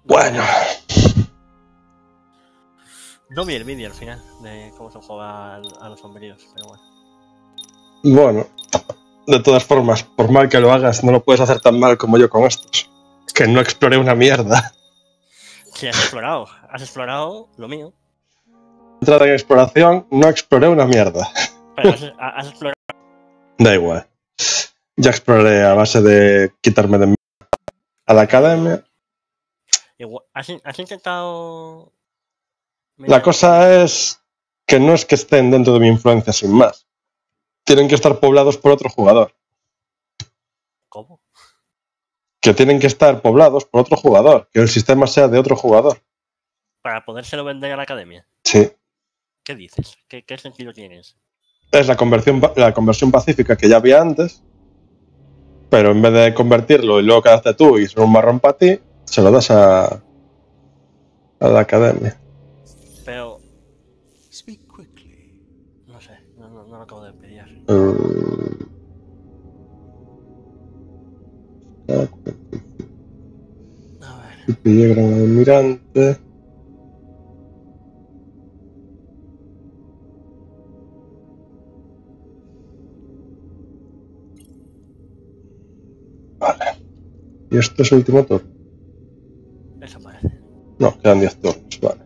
Bueno. No vi el vídeo al final de cómo se juega a los sombríos, pero bueno. Bueno, de todas formas, por mal que lo hagas, no lo puedes hacer tan mal como yo con estos. Que no exploré una mierda. Sí, has explorado lo mío. Entrada en exploración, no exploré una mierda. Pero has explorado. Da igual. Ya exploré a base de quitarme de a la academia. Igual, has intentado. La cosa es que no es que estén dentro de mi influencia sin más. Tienen que estar poblados por otro jugador. ¿Cómo? Que tienen que estar poblados por otro jugador. Que el sistema sea de otro jugador. Para podérselo vender a la academia. Sí. ¿Qué dices? ¿Qué sentido tienes? Es la conversión pacífica que ya había antes. Pero en vez de convertirlo y luego quedarte tú y ser un marrón para ti, se lo das a la academia. Pero. No sé, no lo acabo de pillar. A ver. Pillé gran almirante. Vale. ¿Y esto es el último turno? Eso parece. No, quedan 10 turnos, vale.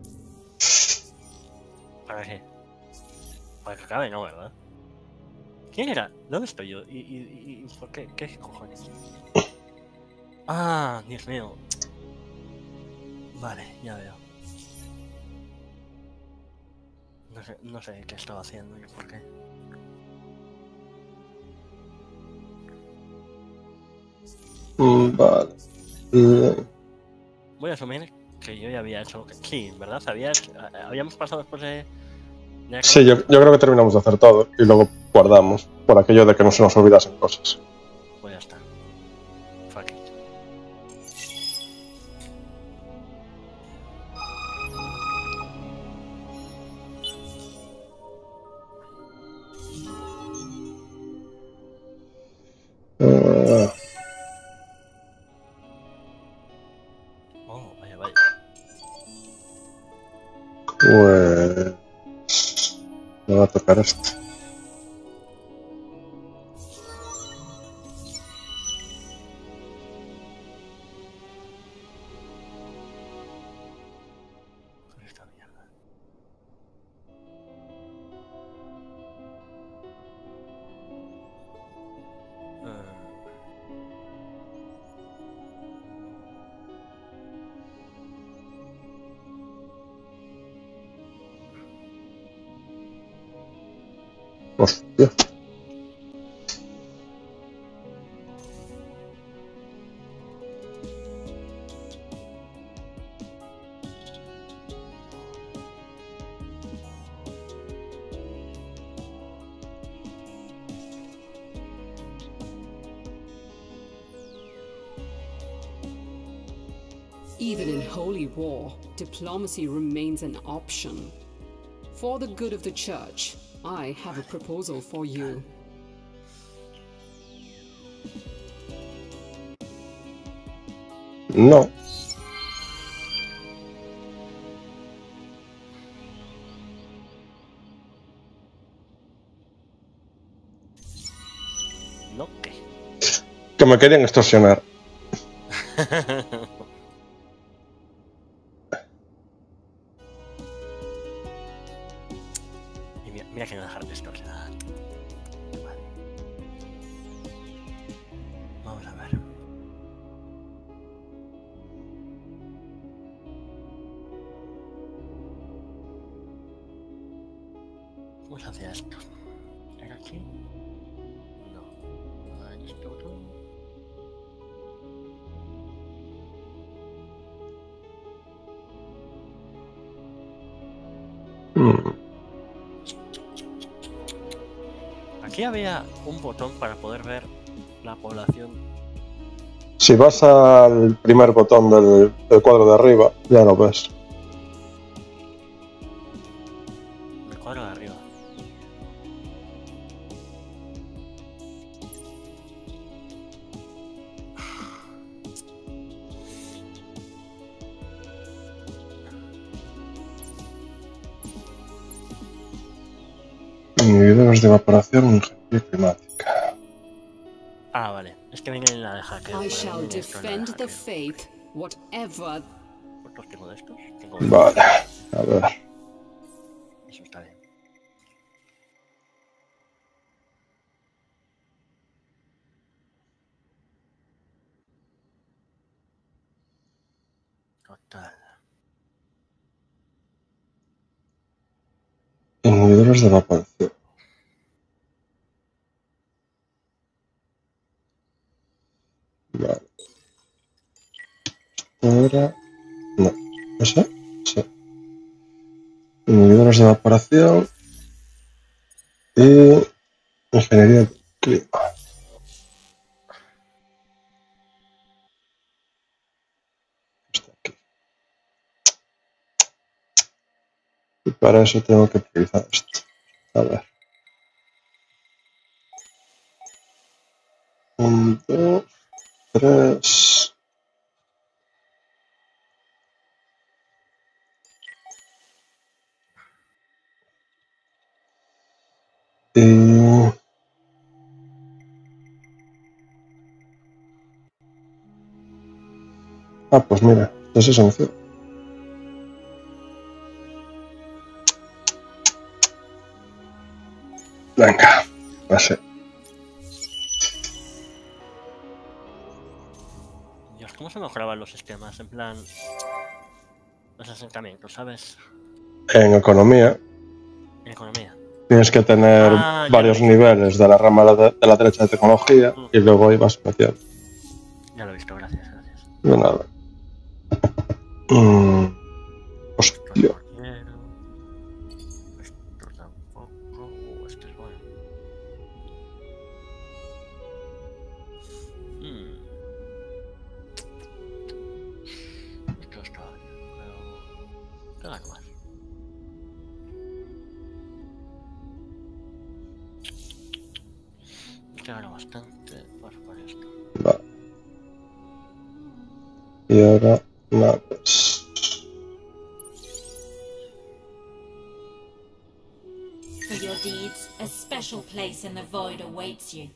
¿Para qué? Para que acabe, no, ¿verdad? ¿Quién era? ¿Dónde estoy yo? ¿Y por qué? ¿Qué cojones? Ah, Dios mío. Vale, ya veo. No sé qué estaba haciendo y por qué. Vale. Voy a asumir que yo ya había hecho... Sí, ¿verdad? Habíamos pasado después de Sí, yo creo que terminamos de hacer todo y luego guardamos por aquello de que no se nos olvidasen cosas. Pues ya está. Fuck it. Oh, vaya, vaya. Pues... me va a tocar esto. Con esta mierda. Hostia. Even in holy war, diplomacy remains an option. For the good of the church, I have a proposal for you. No. ¿No qué? Que me querían extorsionar. Y mira que no dejar de extorsionar. Vale. Vamos a ver. ¿Cómo se hacía esto? ¿Era aquí? No. Ahí está otro. Aquí había un botón para poder ver la población. Si vas al primer botón del cuadro de arriba, ya lo ves. El cuadro de arriba. Inhibidores de evaporación, ingeniería climática. Ah, vale. Es que viene en la de hacker. I Vale, shall viene esto en la de defend the hacker. faith, whatever. ¿Cuántos tengo de estos? Tengo Vale, a ver. Eso está bien. Total. Inhibidores de evaporación. Vale. Ahora. No. ¿No sé? Sí. Inhibidores de evaporación. Y. Ingeniería del clima. Está aquí. Y para eso tengo que priorizar esto. A ver. 1, 2, 3. Y. Ah, pues mira, no se sanción. Venga, así. Dios, ¿cómo se mejoraban los sistemas? En plan. Los asentamientos, ¿sabes? En economía En economía. tienes que tener Ah, ya lo he varios visto. niveles de la rama de la derecha de tecnología y luego ahí vas metiendo. Ya lo he visto, gracias, gracias. De nada. Esto Hostia. no lo quiero. Esto tampoco. Esto es bueno. Esto está bien, pero. ¿Qué gano más? Este gano bastante. Paso por esto. Vale. Y ahora naves. For your deeds, a special place in the void awaits you.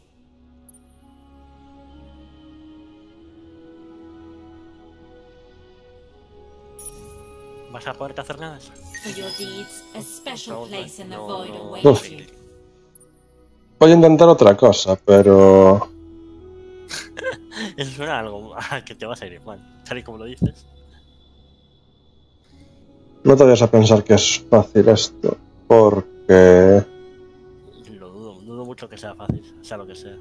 ¿Vas a poderte hacer nada? For your deeds, a special place in the No, void no, awaits you. Voy a intentar otra cosa, pero Eso suena a algo que te va a salir mal, tal y como lo dices. no te vayas a pensar que es fácil esto, porque Lo dudo mucho que sea fácil, sea lo que sea.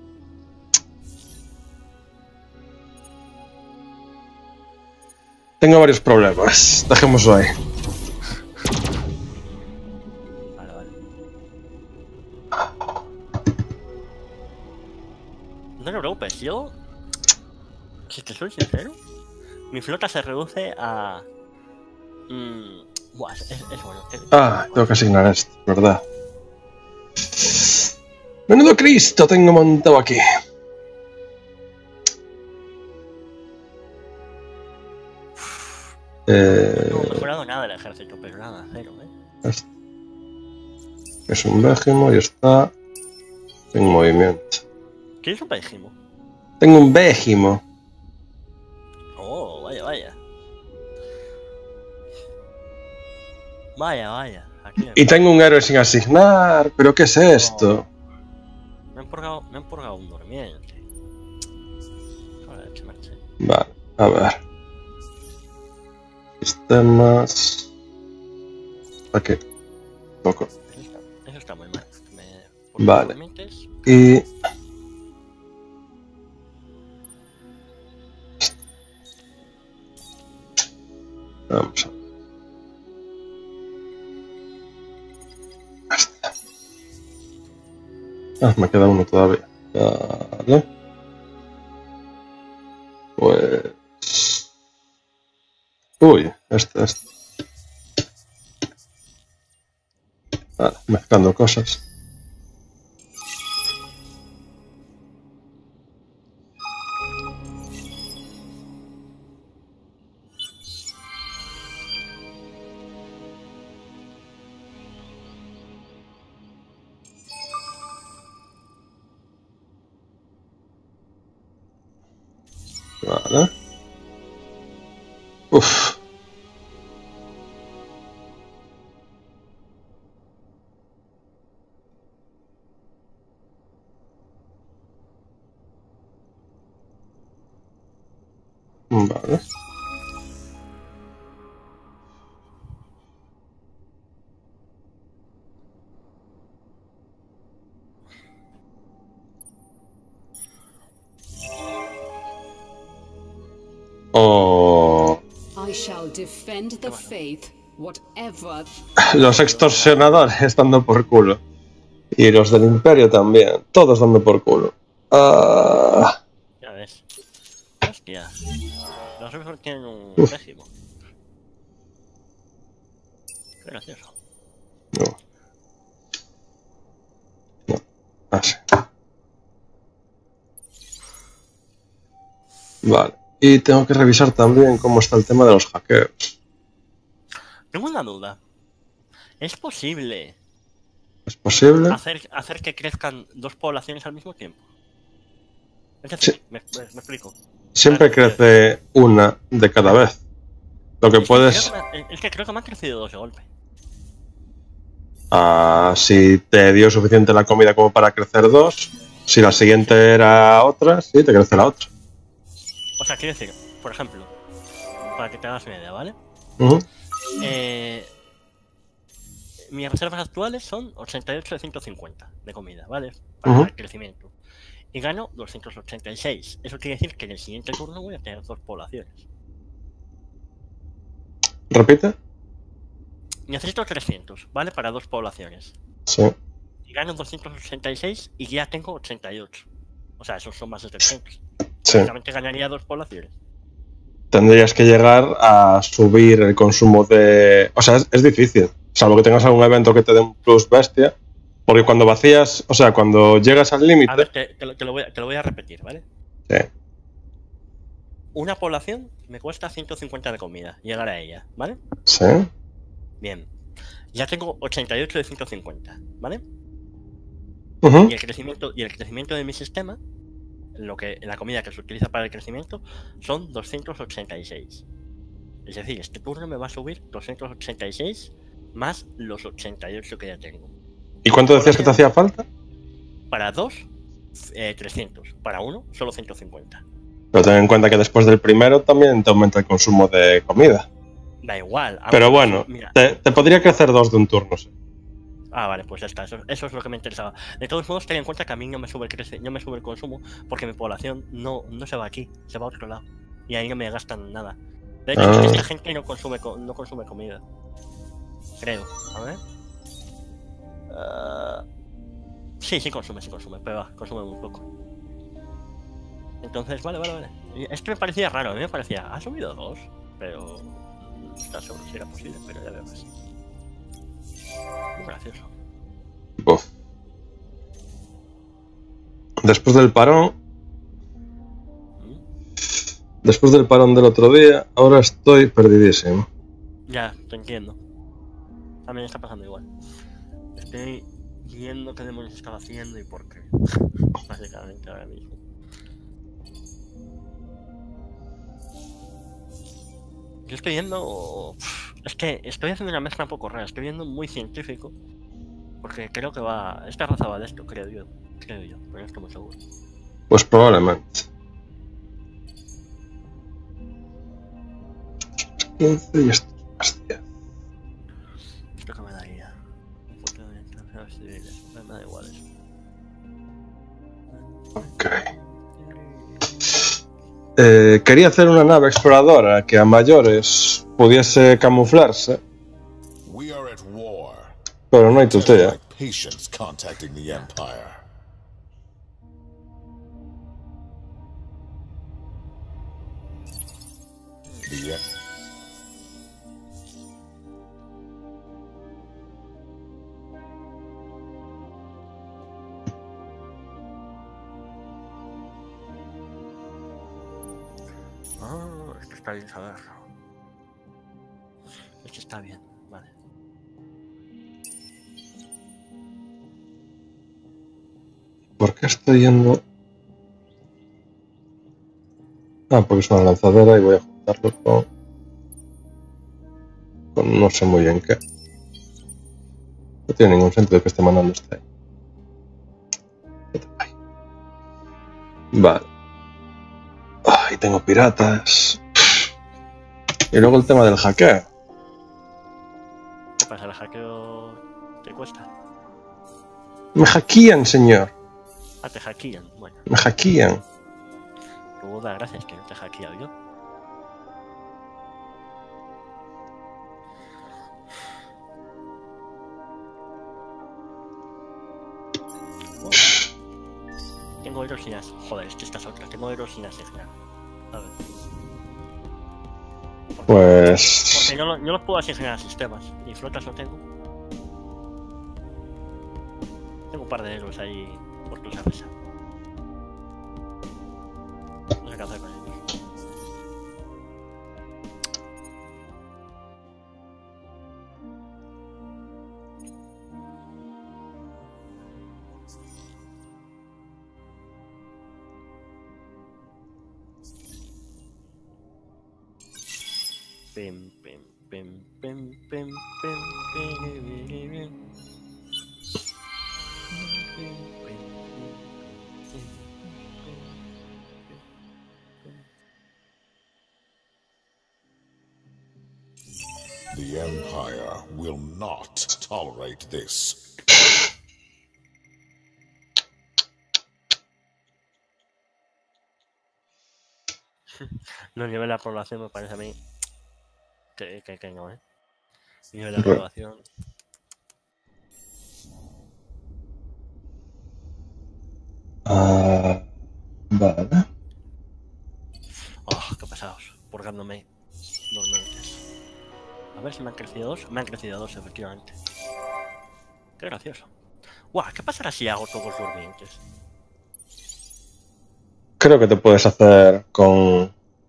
tengo varios problemas. Dejémoslo ahí. Vale, vale. No te preocupes, yo. Si te soy sincero, mi flota se reduce a. Buah, es bueno. Ah, tengo que asignar esto, ¿verdad? Menudo Cristo tengo montado aquí. No he mejorado nada el ejército, pero nada, cero, Este. Es un Bégimo y está en movimiento. ¿Qué es un Bégimo? Tengo un Bégimo. Oh, vaya, vaya. Vaya, vaya. Aquí Y tengo un héroe sin asignar. ¿Pero qué es esto? me han purgado un durmiente. Joder, que marche. Vale, a ver. Sistemas. Aquí. Poco. Eso está muy mal. Vale. Durmientes. Y. Vamos a ver. Este. Ah, me queda uno todavía. Vale. Pues. Uy, este. Vale, mezclando cosas. Vale. Uf. Vale. Oh. I shall defend the faith, whatever. Los extorsionadores dando por culo. Y los del Imperio también. Todos dando por culo. Ah. Ya ves. Hostia. Los Record tienen un pésimo. Qué gracioso. No. No. Así. Vale. Y tengo que revisar también cómo está el tema de los hackeos. Tengo una duda. ¿Es posible ¿Es posible? hacer que crezcan dos poblaciones al mismo tiempo? Es decir, Sí. me explico. Siempre crece una de cada vez. Lo que puedes... Es que creo que me han crecido dos de golpe. Si te dio suficiente la comida como para crecer dos, si la siguiente era otra, sí, te crece la otra. O sea, quiero decir, por ejemplo, para que te hagas una idea, ¿vale? Ujú. Mis reservas actuales son 88 de 150 de comida, ¿vale? Para el crecimiento. Y gano 286. Eso quiere decir que en el siguiente turno voy a tener dos poblaciones. ¿Repite? Necesito 300, ¿vale? Para dos poblaciones. Sí. Y gano 286 y ya tengo 88. O sea, esos son más de 300. Sí. Básicamente ganaría dos poblaciones. Tendrías que llegar a subir el consumo de... O sea, es difícil. Salvo que tengas algún evento que te dé un plus bestia. Porque cuando vacías... O sea, cuando llegas al límite... A ver, te lo voy a repetir, ¿vale? Sí. Una población me cuesta 150 de comida, llegar a ella, ¿vale? Sí. Bien. Ya tengo 88 de 150, ¿vale? Ujú. Y el crecimiento de mi sistema, la comida que se utiliza para el crecimiento, son 286. Es decir, este turno me va a subir 286 más los 88 que ya tengo. ¿Y cuánto decías que te hacía falta? Para dos, 300. Para uno, solo 150. Pero ten en cuenta que después del primero también te aumenta el consumo de comida. Da igual. Pero bueno, Mira. te podría crecer dos de un turno, sí. Ah, vale, pues ya está. Eso es lo que me interesaba. De todos modos, ten en cuenta que a mí no me sube el consumo porque mi población no se va aquí, se va a otro lado. Y ahí no me gastan nada. De hecho, es que esta gente no consume comida. Creo. A ver. Sí consume, pero consume muy poco. Entonces, vale. Esto me parecía raro, a mí me parecía, ha subido dos, pero no está seguro si era posible, pero ya veo que sí. Muy gracioso. Uf. Después del parón del otro día, ahora estoy perdidísimo. Ya, te entiendo. A mí me está pasando igual. Estoy viendo qué demonios estaba haciendo y por qué. Básicamente ahora mismo. Yo estoy viendo... Es que estoy haciendo una mezcla un poco rara. Estoy viendo muy científico. Porque creo que va... Esta raza va de esto, creo yo. Pero no estoy muy seguro. Pues probablemente. 15 y esto es 10. Esto que me daría. Me da igual eso. Ok. Quería hacer una nave exploradora que a mayores pudiese camuflarse, We are at war. pero no hay tutela. Like patience contacting the Empire. The Esto está bien saberlo. Esto está bien, vale. ¿Por qué estoy yendo Ah, porque es una lanzadera y voy a juntarlo con no sé muy bien qué. No tiene ningún sentido que esté mandando este ahí. Vale. Ahí tengo piratas. Y luego el tema del hackeo. ¿Qué pasa? ¿El hackeo te cuesta? Me hackean, señor. Ah, te hackean. Bueno, Me hackean. luego da gracias que no te he hackeado yo. Tengo héroes sin asignar. Joder, es que estas otras. Tengo héroes sin asignar. A ver. Pues... Porque no los puedo asignar a sistemas. Ni flotas no tengo. Tengo un par de héroes ahí por tu cabeza. No sé qué hacer con ellos. Pim, pim, pim, pim, pim, pim, pim. The Empire will not tolerate this. No, nivel de población me parece a mí que no, ¿eh? Nivel de población. Vale. Oh, qué pesados. Purgándome 2 mentes. A ver si me han crecido 2. Me han crecido 2, efectivamente. Qué gracioso. Guau, ¿qué pasará si hago todos durmientes? Creo que te puedes hacer con...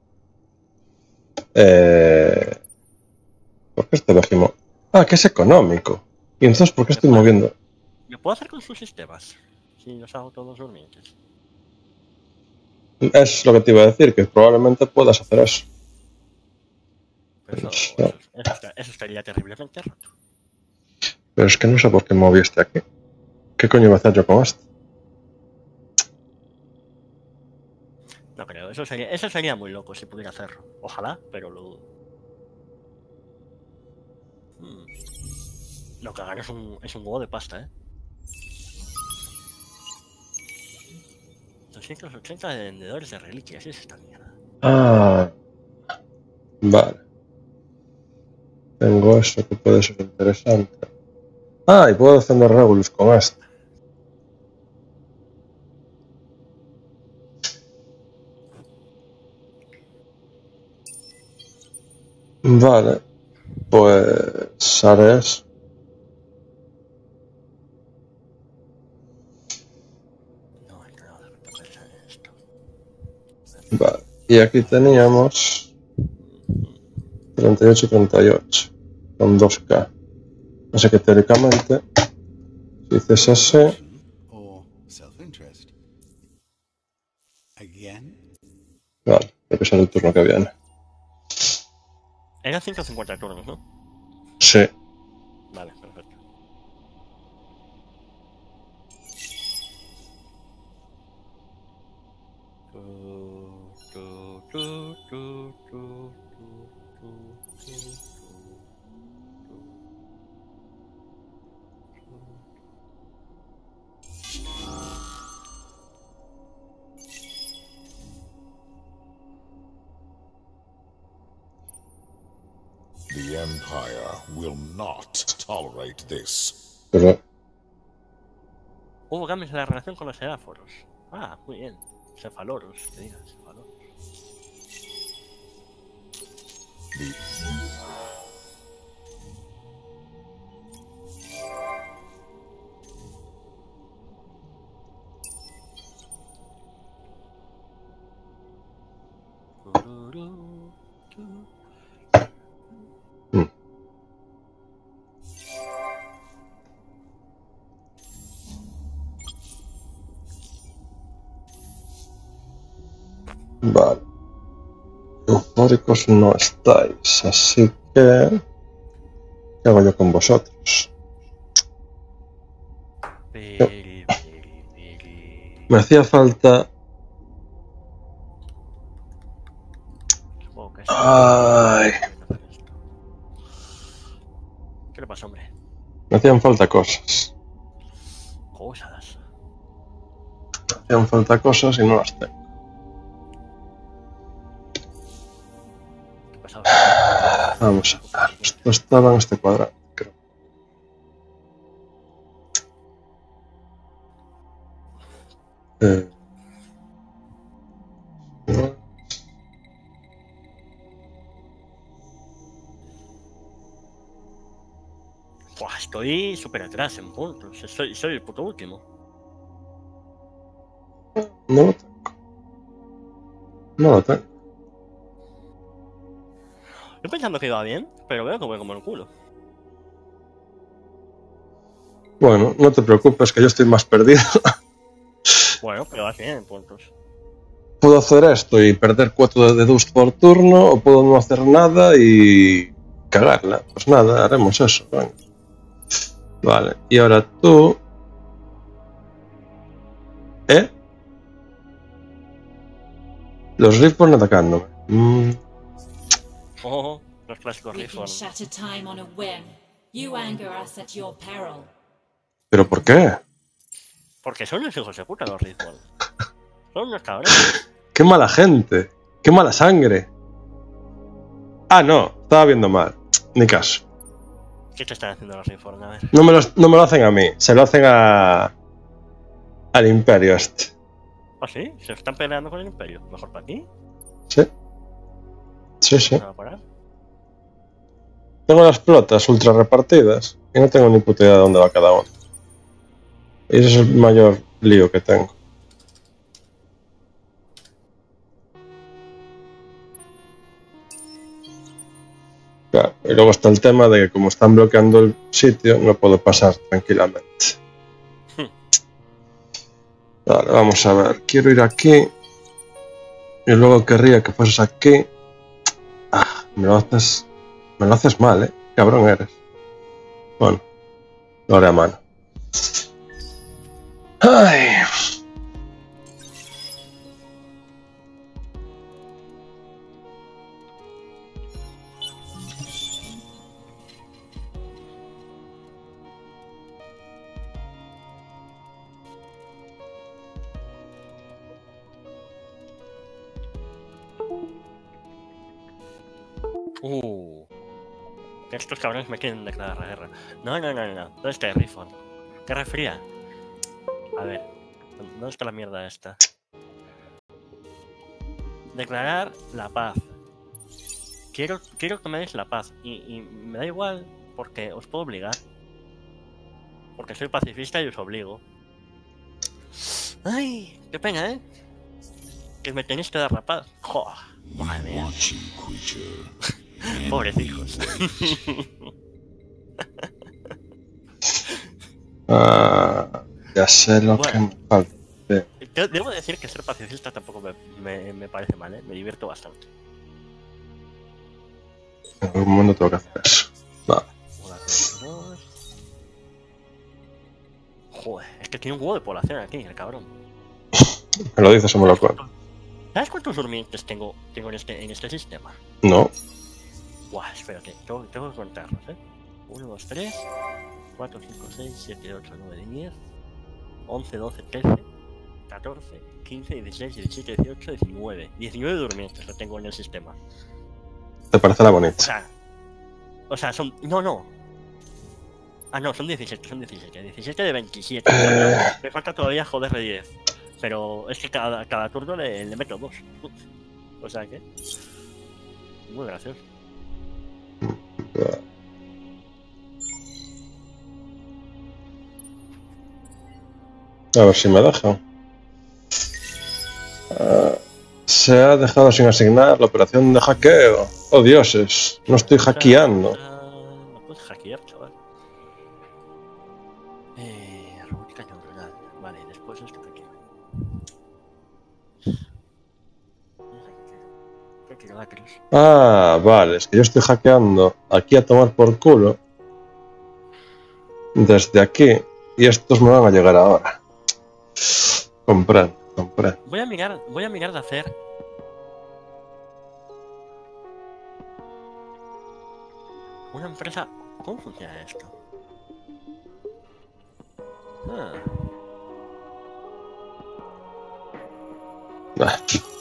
¿Por qué este Behemoth? Ah, que es económico. Y entonces, ¿por qué estoy moviendo? ¿Me puedo hacer con sus sistemas? Si los hago todos durmientes. Es lo que te iba a decir, que probablemente puedas hacer eso. Pero eso estaría terriblemente roto. Pero es que no sé por qué moví este aquí. ¿Qué coño iba a hacer yo con este? No creo, eso sería muy loco si pudiera hacerlo. Ojalá, pero lo dudo. Lo que hagan es un huevo de pasta, ¿eh? 280 de vendedores de reliquias, es esta mierda. Ah, vale. Tengo eso que puede ser interesante. Ah, y puedo defender Regulus con este. Vale, pues haré eso. No hay nada de pensar en esto. Vale, y aquí teníamos 38 y 38 con 2K. Así que teóricamente, si dices así, Or self-interest. Again? vale, creo que es el turno que viene. Eran 150 turnos, ¿no? Sí, Vale, perfecto. The Empire will not tolerate this. pero Hubo cambios en la relación con los semáforos. Ah, muy bien. Cefaloros, que digas, cefaloros. The vale. teóricos no estáis, así que... ¿Qué hago yo con vosotros? Me hacía falta... Supongo que sí. Ay, ¿Qué le pasa, hombre? me hacían falta cosas. Cosas. Me hacían falta cosas y no las tengo. ¿Qué pasa? Vamos a ver. Esto estaba en este cuadrado, creo. No. Buah, estoy súper atrás en puntos. Soy el puto último. No lo tengo. No lo tengo. Estoy pensando que iba bien, pero veo que voy como el culo. Bueno, no te preocupes, que yo estoy más perdido. Bueno, pero vas bien en puntos. Puedo hacer esto y perder 4 de Dust por turno, o puedo no hacer nada y cagarla. Pues nada, haremos eso. Venga. Vale, y ahora tú... ¿Eh? Los Riftborn atacándome. Oh, los clásicos We can Riftborn. shatter time on a whim. You anger us at your peril. ¿Pero por qué? Porque son los hijos de puta los Riftborn. Son unos cabrones. ¡Qué mala gente! ¡Qué mala sangre! Ah, no, estaba viendo mal. Ni caso. ¿Qué te están haciendo los Riftborn? A ver. No me lo hacen a mí, se lo hacen al Imperio este. ¿Ah, sí? ¿Se están peleando con el Imperio? ¿Mejor para ti? Sí. Sí, sí. ¿Se va a parar? Tengo las flotas ultra repartidas y no tengo ni puta idea de dónde va cada uno. Y ese es el mayor lío que tengo. Claro, y luego está el tema de que como están bloqueando el sitio, no puedo pasar tranquilamente. Vale, vamos a ver. Quiero ir aquí. Y luego querría que fueses aquí. Ah, me lo haces mal, cabrón eres. Bueno, lo haré a mano. Ay. Que estos cabrones me quieren declarar la guerra. No. ¿Dónde está el Riftborn? Guerra fría. A ver, ¿dónde está la mierda esta? Declarar la paz. Quiero que me deis la paz. Y me da igual porque os puedo obligar. Porque soy pacifista y os obligo. Ay, qué pena, ¿eh? Que me tenéis que dar la paz. Joder, madre mía. Pobres hijos. Ya sé lo que me falta. Debo decir que ser pacifista tampoco me parece mal, ¿eh? Me divierto bastante. En algún momento tengo que hacer eso. Vale. 1, 2. Joder, es que tiene un huevo de población aquí, el cabrón. Me lo dices o me lo cuento. ¿Sabes cuántos durmientes tengo en este sistema? No. Buah, espérate, tengo que contarlos, ¿eh? 1, 2, 3, 4, 5, 6, 7, 8, 9, 10, 11, 12, 13, 14, 15, 16, 17, 18, 19. 19 durmientes lo tengo en el sistema. ¿Te parece la bonita? O sea, son... No. Ah, no, son 17. 17 de 27. Me falta todavía joder de 10. Pero es que cada turno le meto 2. O sea que... Muy gracioso. A ver si me deja. Se ha dejado sin asignar la operación de hackeo. Oh dioses, no estoy hackeando. No puedes hackear, chaval. Robótica neuronal. Vale, después esto que quiero. ¿Qué quiero? Lacros. Ah, vale, es que yo estoy hackeando aquí a tomar por culo desde aquí y estos me van a llegar ahora. Comprendo. Voy a mirar de hacer. Una empresa. ¿Cómo funciona esto? Ah. Ah.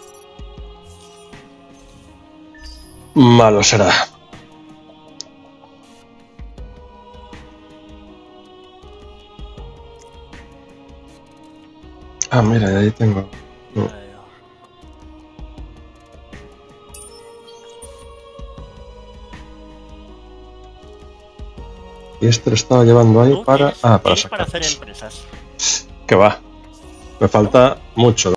Malo será. Ah, mira, ahí tengo. Y esto lo estaba llevando ahí para. Ah, para para hacer sacar. empresas. Que va. Me falta mucho.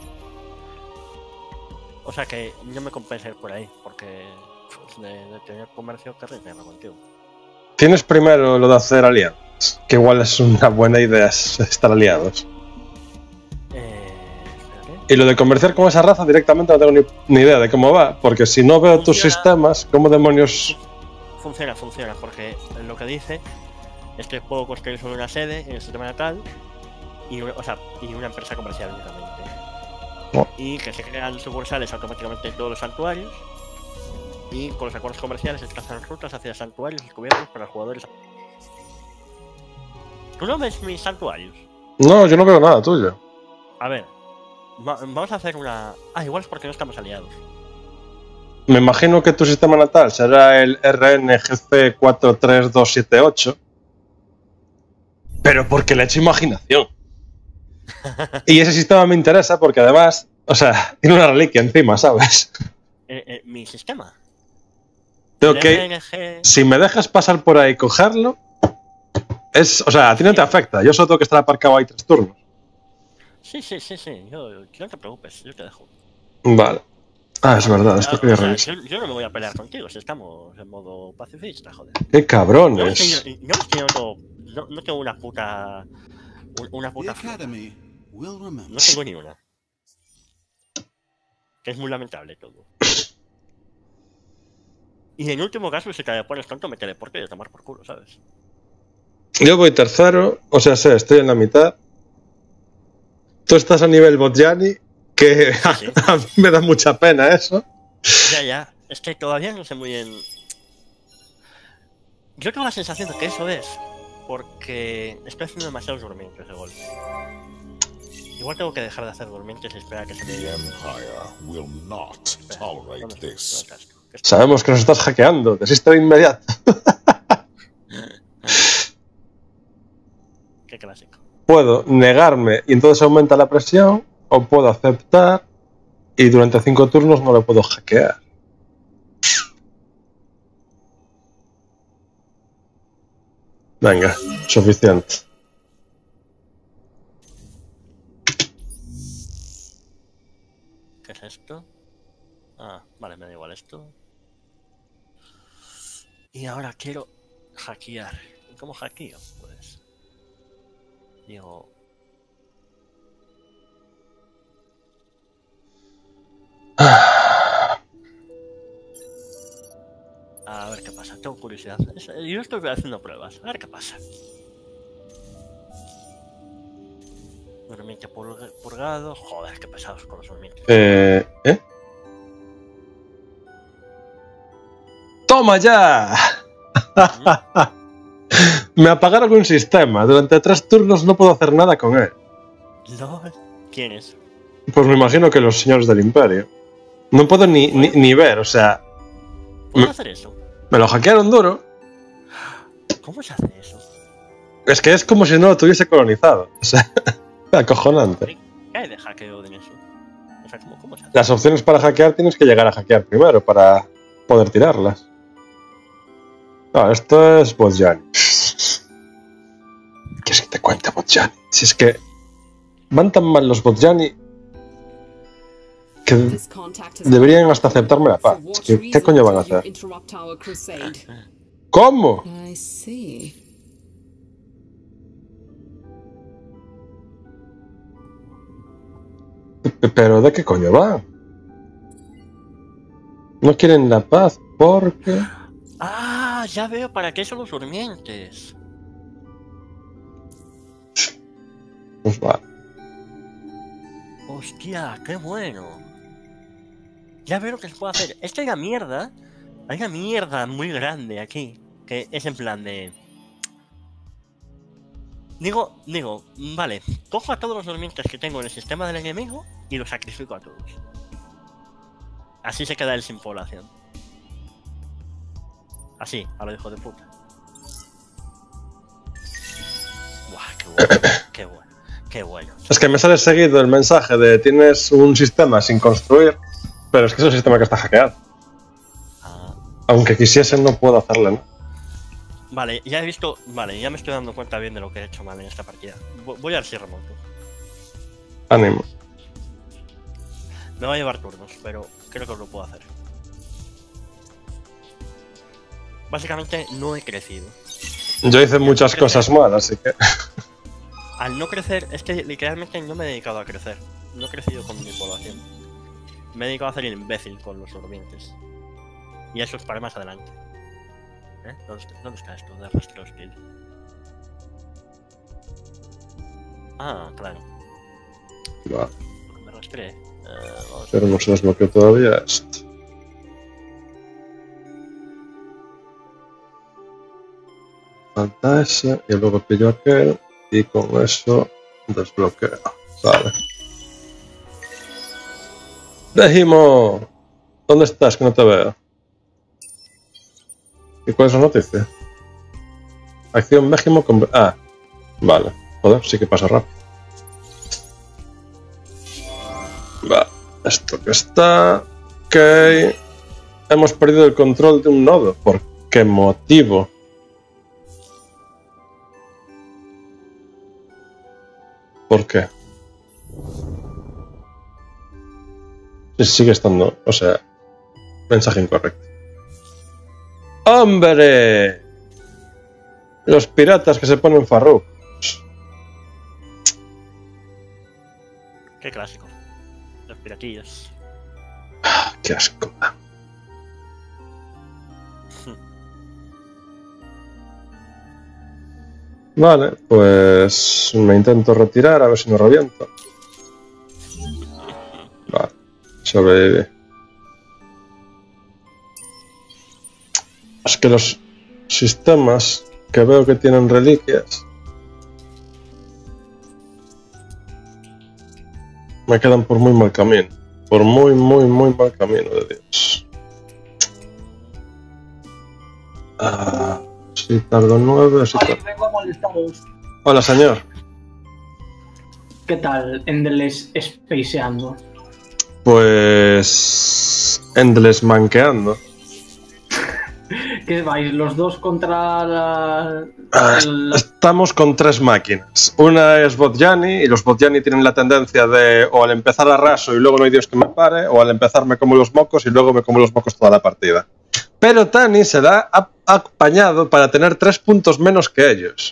O sea que yo me compensa ir por ahí, porque de tener comercio carretera contigo. Tienes primero lo de hacer alianzas, que igual es una buena idea estar aliados. Espérate. Y lo de comerciar con esa raza directamente no tengo ni idea de cómo va, porque si no veo tus sistemas, ¿cómo demonios...? Funciona, porque lo que dice es que puedo construir solo una sede en el sistema natal y una empresa comercial únicamente. Oh. Y que se crean sucursales automáticamente en todos los santuarios y con los acuerdos comerciales se trazan rutas hacia santuarios descubiertos para los jugadores. ¿Tú no ves mis santuarios? No, yo no veo nada tuyo. A ver, vamos a hacer una... Ah, igual es porque no estamos aliados. Me imagino que tu sistema natal será el RNGC 43278, pero porque le he hecho imaginación. Y ese sistema me interesa porque además, o sea, tiene una reliquia encima, ¿sabes? Mi sistema. Tengo que, si me dejas pasar por ahí y cogerlo, o sea, a ti no te afecta. Yo solo tengo que estar aparcado ahí 3 turnos. Sí. Yo no te preocupes, yo te dejo. Vale. Ah, es verdad, esto quería revisar. Yo no me voy a pelear contigo si estamos en modo pacifista, joder. ¡Qué cabrones! No tengo una puta... Una The puta... Academy will remember. No tengo ni una. Que es muy lamentable todo. Y en último caso, si te pones tonto, me teleporto y a tomar por culo, ¿sabes? Yo voy tercero, o sea, estoy en la mitad. Tú estás a nivel Botjani, que Sí. a mí me da mucha pena eso. Ya. Es que todavía no sé muy bien... Yo tengo la sensación de que eso es porque estoy haciendo demasiados durmientes de golpe. Igual tengo que dejar de hacer durmientes y esperar a que se me The diga. Empire will not tolerate this. Sabemos que nos estás hackeando, desiste de inmediato. Qué clásico. Puedo negarme y entonces aumenta la presión, o puedo aceptar y durante 5 turnos no lo puedo hackear. Venga, suficiente. ¿Qué es esto? Ah, vale, me da igual esto. Y ahora quiero hackear. ¿Y cómo hackeo? Pues... Digo... A ver qué pasa, tengo curiosidad. Yo estoy haciendo pruebas, a ver qué pasa. Durmiente purgado. Joder, qué pesados con los durmientes. ¡Toma ya! Me apagaron un sistema. Durante 3 turnos no puedo hacer nada con él. No, ¿quién es? Pues me imagino que los señores del Imperio. No puedo ni ver, o sea... ¿Puedo hacer eso? Me lo hackearon duro. ¿Cómo se hace eso? Es que es como si no lo tuviese colonizado. O sea, acojonante. ¿Qué hay de hackeo en eso? O sea, ¿cómo se hace? Las opciones para hackear tienes que llegar a hackear primero para poder tirarlas. No, esto es Botjani. ¿Quieres que te cuente Botjani? Si es que van tan mal los Botjani que deberían hasta aceptarme la paz. ¿Qué coño van a hacer? ¿Cómo? I see. ¿Pero de qué coño van? No quieren la paz porque... Ah, ya veo para qué son los durmientes. Pues vale. Hostia, qué bueno. Ya veo lo que se puede hacer. Es que hay una mierda muy grande aquí. Que es en plan de... Digo, vale, cojo a todos los durmientes que tengo en el sistema del enemigo y los sacrifico a todos. Así se queda él sin población. Así, a lo hijo de puta. Buah, qué bueno, qué bueno, qué bueno. Es que me sale seguido el mensaje de tienes un sistema sin construir, pero es que es un sistema que está hackeado. Ah. Aunque quisiese no puedo hacerle, ¿no? Vale, ya he visto... Vale, ya me estoy dando cuenta bien de lo que he hecho mal en esta partida. Voy a ver si remonto. Ánimo. Me va a llevar turnos, pero creo que lo puedo hacer. Básicamente no he crecido. Yo hice muchas cosas mal, así que... Al no crecer, es que literalmente no me he dedicado a crecer. No he crecido con mi población. Me he dedicado a hacer el imbécil con los durmientes. Y eso es para más adelante. ¿Eh? ¿Dónde está esto de rastreo skill? Ah, claro. Vale. Me rastreé. Vamos a Pero no se desbloqueó todavía esto. Falta ese, y luego pillo aquel, y con eso desbloqueo. Vale. Dejimo, ¿dónde estás? Que no te veo. ¿Y cuál es la noticia? Acción México con... Ah, vale. Joder, sí que pasa rápido. Va, esto que está... Ok. Hemos perdido el control de un nodo. ¿Por qué motivo? ¿Por qué? Sigue estando... O sea... Mensaje incorrecto. ¡Hombre! Los piratas que se ponen farrucos. Qué clásico. Los piratillos. ¡Qué asco! Vale, pues me intento retirar a ver si no reviento. Vale, sobreviví. Es que los sistemas que veo que tienen reliquias me quedan por muy mal camino. Por muy mal camino de Dios. Ah, sí, tardo 9, así tardo. Vengo a molestaros. Hola, señor. ¿Qué tal, Endless Spaceando? Pues... Endless manqueando. ¿Qué vais? ¿Los dos contra la...? Estamos con tres máquinas. Una es Botjani, y los Botjani tienen la tendencia de o al empezar a raso y luego no hay Dios que me pare, o al empezar me como los mocos y luego me como los mocos toda la partida. Pero Tani se da apañado para tener 3 puntos menos que ellos.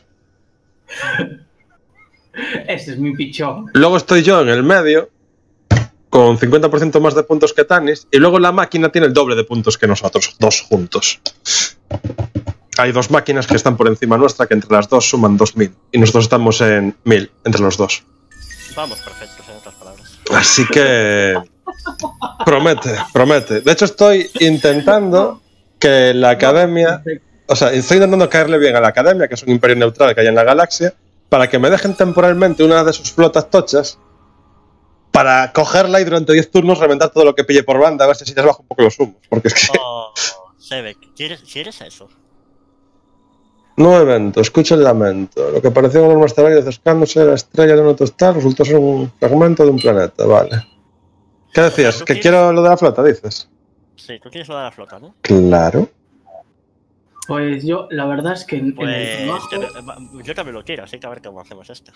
Ese es mi pichón. Luego estoy yo en el medio, con 50% más de puntos que Tanis, y luego la máquina tiene el doble de puntos que nosotros, dos juntos. Hay dos máquinas que están por encima nuestra, que entre las dos suman 2000, y nosotros estamos en 1000 entre los dos. Vamos perfectos, en otras palabras. Así que... promete. De hecho, estoy intentando que la academia... O sea, estoy intentando caerle bien a la academia, que es un imperio neutral que hay en la galaxia, para que me dejen temporalmente una de sus flotas tochas para cogerla y durante 10 turnos reventar todo lo que pille por banda, a ver si les bajo un poco los humos. Porque es que... Oh, Sebek, ¿quieres eso? Nuevo evento, escucha el lamento. Lo que parecía un asteroide acercándose a la estrella de un autostar resultó ser un fragmento de un planeta, vale. ¿Qué decías? ¿Que quiero lo de la flota, dices? Sí, tú quieres lo de la flota, ¿no? Claro. Pues yo, la verdad es que en Pues el trabajo... yo también lo quiero, así que a ver cómo hacemos esto.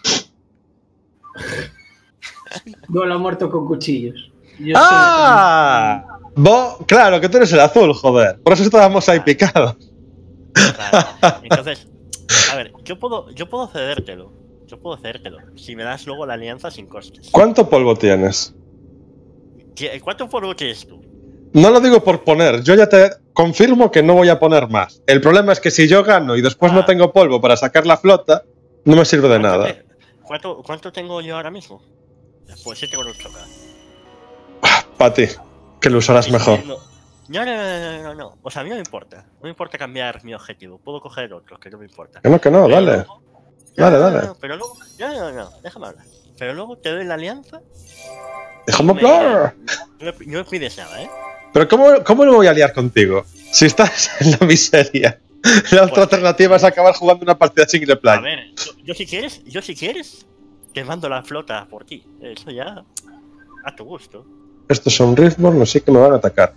Duelo a muerto con cuchillos. Yo ¡Ah! Claro, que tú eres el azul, joder. Por eso estábamos ahí picados. Claro. Entonces, a ver, yo puedo cedértelo. Si me das luego la alianza sin costes. ¿Cuánto polvo tienes? ¿Cuánto polvo tienes tú? No lo digo por poner, yo ya te confirmo que no voy a poner más. El problema es que si yo gano y después no tengo polvo para sacar la flota, no me sirve de nada. ¿Cuánto tengo yo ahora mismo? Pues 7,8K. Para ti, que lo usarás mejor. No. O sea, a mí no me importa. No me importa cambiar mi objetivo. Puedo coger otro, que no me importa. Que no, Pero dale. luego- Dale. No, pero luego... No, déjame hablar. Pero luego te doy la alianza. Déjame hablar. No me pides nada, ¿eh? Pero ¿cómo lo voy a liar contigo? Si estás en la miseria. La otra alternativa es acabar jugando una partida single A player. ver, yo si quieres, te mando la flota por ti. Eso ya... A tu gusto. Estos son Riftborn, así que me van a atacar.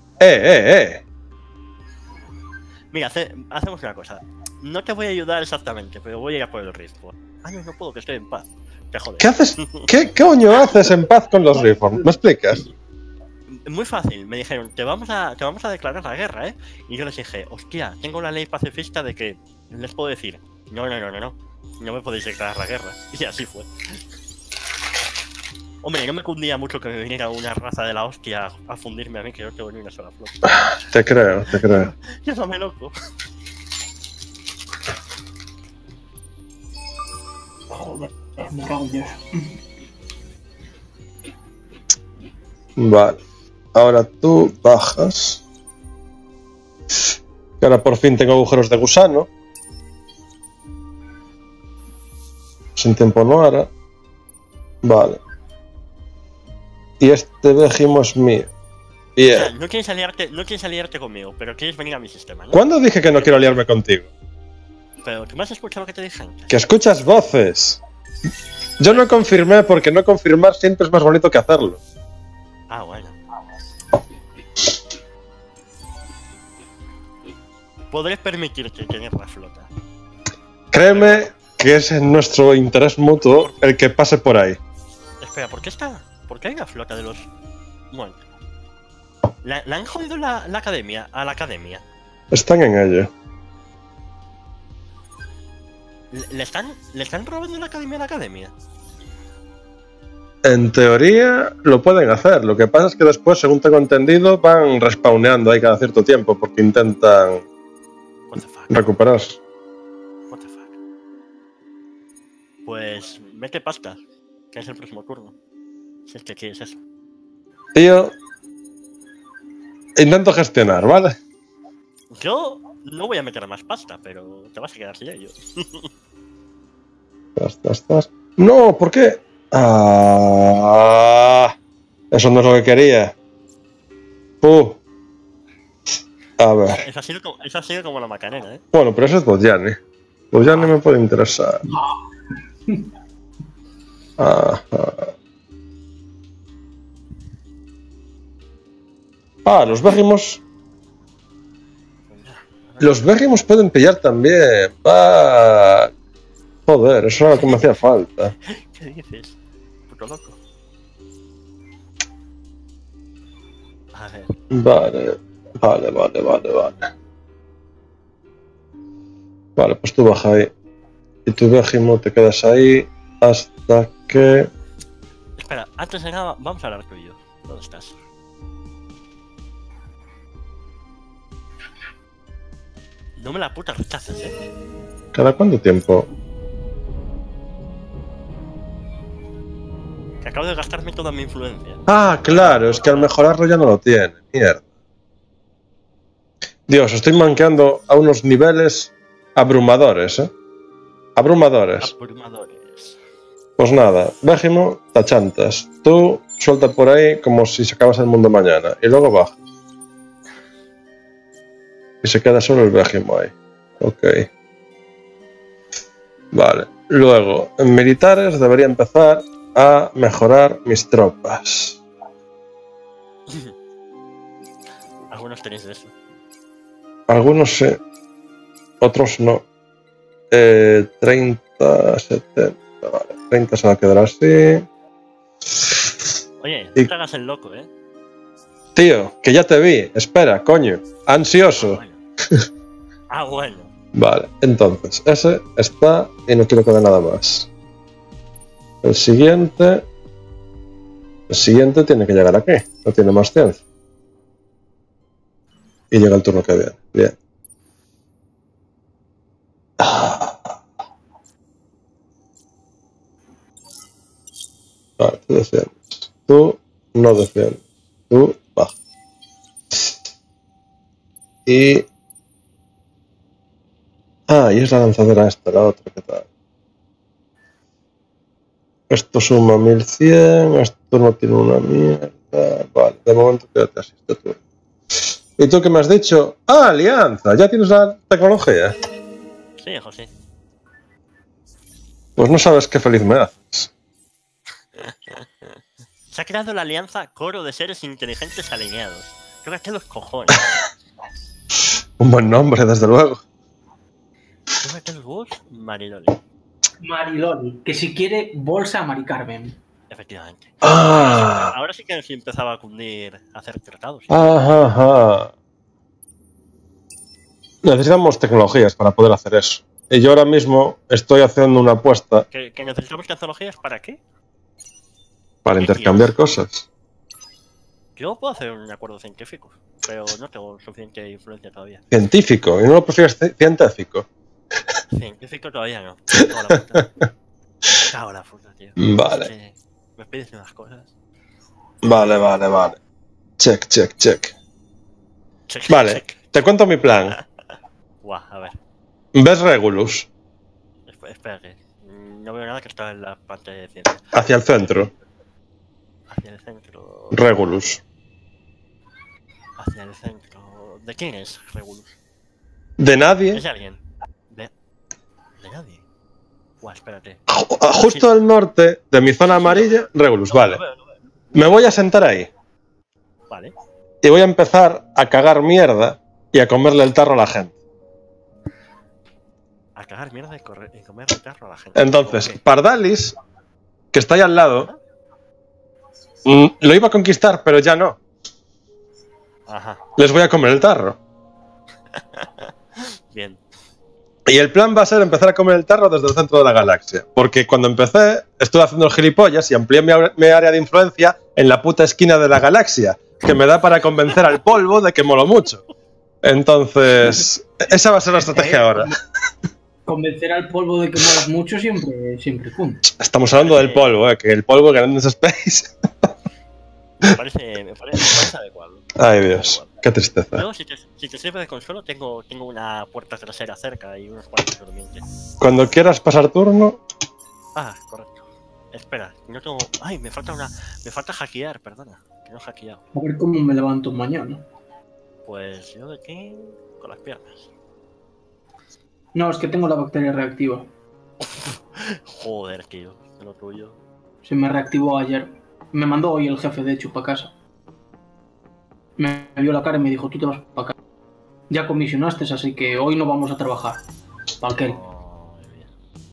Mira, hacemos una cosa. No te voy a ayudar exactamente, pero voy a ir a por el Riftborn. No puedo, que estoy en paz. Te jodes. ¿Qué haces? ¿Qué coño haces en paz con los Riftborn? ¿Me explicas? Muy fácil, me dijeron, te vamos a declarar la guerra, ¿eh? Y yo les dije, hostia, tengo la ley pacifista de que les puedo decir, no me podéis declarar la guerra. Y así fue. Hombre, no me cundía mucho que me viniera una raza de la hostia a fundirme a mí, que no tengo ni una sola flota. Te creo. Llámame loco. Joder, me cago en Dios. Vale. Ahora tú bajas. Que ahora por fin tengo agujeros de gusano. Sin tiempo no hará. Vale. Y este Vegimo es mío. Bien. O sea, no quieres aliarte conmigo, pero quieres venir a mi sistema, ¿no? ¿Cuándo dije que no quiero aliarme contigo? Pero tú me has escuchado lo que te dije antes. Que escuchas voces. Yo no confirmé porque no confirmar siempre es más bonito que hacerlo. Ah, bueno. Podré permitirte tener la flota. Créeme que es en nuestro interés mutuo el que pase por ahí. Espera, ¿por qué hay una flota de los... Bueno. ¿La han jodido la academia? A la academia. Están en ello. ¿Le están robando la academia a la academia? En teoría lo pueden hacer. Lo que pasa es que después, según tengo entendido, van respawneando ahí cada cierto tiempo porque intentan What the fuck? recuperarse. What the fuck? Pues mete pasta, que es el próximo turno. Si es que quieres eso. Tío, intento gestionar, ¿vale? Yo no voy a meter más pasta, pero te vas a quedar sin ello. Estás. No, ¿por qué? Eso no es lo que quería. A ver. Eso ha sido como la macanera, ¿eh? Bueno, pero eso es Bojani. Bojani me puede interesar. Los Vegimos. Los Vegimos pueden pillar también. Joder, eso era lo que me hacía falta. ¿Qué dices? Puto loco. A ver. Vale. Vale, pues tú baja ahí. Y tu Vegimo te quedas ahí hasta que... Espera, antes de nada, vamos a hablar tú y yo. ¿Dónde estás? No me la puta rechaces, ¿eh? ¿Cada cuánto tiempo? Que acabo de gastarme toda mi influencia. Claro, es que al mejorarlo ya no lo tiene. Mierda. Dios, estoy manqueando a unos niveles abrumadores, ¿eh? Abrumadores. Pues nada, Vegimo, tachantas. Tú suelta por ahí como si se acabase el mundo mañana. Y luego baja. Y se queda solo el Vegimo ahí. Ok. Vale. Luego, en militares debería empezar a mejorar mis tropas. Algunos tenéis de eso. Algunos sí. Otros no. 30, 70. Vale. 30 se va a quedar así. Oye, no te hagas el loco, ¿eh? Tío, que ya te vi. Espera, coño. Ansioso. Bueno. Vale, entonces, ese está y no quiero que dé nada más. El siguiente tiene que llegar aquí. No tiene más ciencia. y llega el turno que viene. Bien. Vale, tú defiendes. Tú no defiendes. Tú baja. Y... y es la lanzadera esta, la otra, ¿qué tal? Esto suma 1100, esto no tiene una mierda. Vale, de momento quédate así, este turno. ¿Y tú qué me has dicho? Alianza, ¿ya tienes la tecnología? Sí, José. Pues no sabes qué feliz me haces. Se ha creado la alianza Coro de Seres Inteligentes Alineados. Creo que los cojones. Un buen nombre, desde luego. ¿Qué es vos? Mariloli. Mariloli, que si quiere bolsa a Mari Carmen. Efectivamente. Ah, Ahora sí que sí empezaba a cundir a hacer tratados. ajá. Necesitamos tecnologías para poder hacer eso. Y yo ahora mismo estoy haciendo una apuesta ¿Que necesitamos tecnologías para qué? para intercambiar cosas. Yo puedo hacer un acuerdo científico, pero no tengo suficiente influencia todavía. Científico, y no lo prefieres científico. Científico todavía no. Cago en la puta. Cago en la puta, tío. Vale. Es que me pides unas cosas. Vale. Check. Check, Vale, check. te cuento mi plan. Guau, a ver. ¿Ves Regulus? Espérate. No veo nada que está en la pantalla de ciencia. Hacia el centro. Hacia el centro. Regulus. Hacia el centro. ¿De quién es Regulus? ¿De nadie? ¿Es de alguien? ¿De nadie? Guau, espérate. Justo al norte de mi zona amarilla, Regulus, vale. Lo veo. Me voy a sentar ahí. Vale. Y voy a empezar a cagar mierda y a comerle el tarro a la gente. A cagar mierda y comer el tarro a la gente. Entonces, Ok. Pardalis, que está ahí al lado, lo iba a conquistar, pero ya no. Ajá. Les voy a comer el tarro. Bien. Y el plan va a ser empezar a comer el tarro desde el centro de la galaxia. Porque cuando empecé, estuve haciendo el gilipollas y amplié mi área de influencia en la puta esquina de la galaxia, que me da para convencer al polvo de que molo mucho. Entonces, esa va a ser la estrategia ahora. Convencer al polvo de que molas mucho siempre punto. Estamos hablando del polvo, que el polvo que en Space. Me parece adecuado. Ay, Dios, qué tristeza. Luego, si te sirve de consuelo, tengo una puerta trasera cerca y unos cuantos durmientes. Cuando quieras pasar turno, Ah, correcto. Espera, no tengo... Ay, me falta hackear, perdona. Que no he hackeado. A ver cómo me levanto mañana. Pues yo de aquí con las piernas. No, es que tengo la bacteria reactiva. Joder, tío, de lo tuyo. Se me reactivó ayer. Me mandó hoy el jefe, de hecho, para casa. Me vio la cara y me dijo, tú te vas para casa. Ya comisionaste, así que hoy no vamos a trabajar. ¿Para qué?